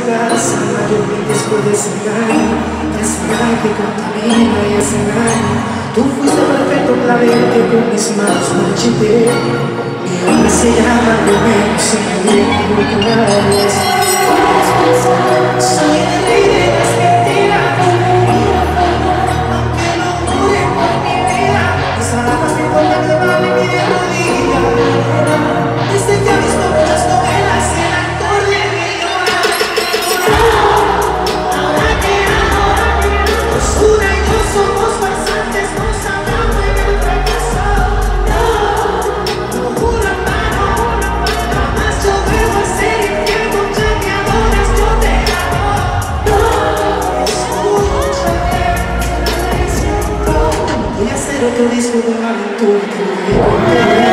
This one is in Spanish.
casa, mayormente es por desengaño. La ansiedad que contamina y hace daño. Tú fuiste perfecto clave que con mis manos marchité. Mi hombre se llama Romeo, sin equivocales. Soy el rey de las mentiras, aunque no jure por mi vida. Mis almas me importan que vale mi rodilla. Desde que he visto muchas novelas, el actor de mi llora. Ahora que Ozuna y yo somos farsantes, nos amamos en el fracaso. No juro hermano, jamás yo vuelvo a ser infiel. Ya me adoras, yo te amo. Escúchame, voy a hacer otro disco de una aventura que me voy a contar.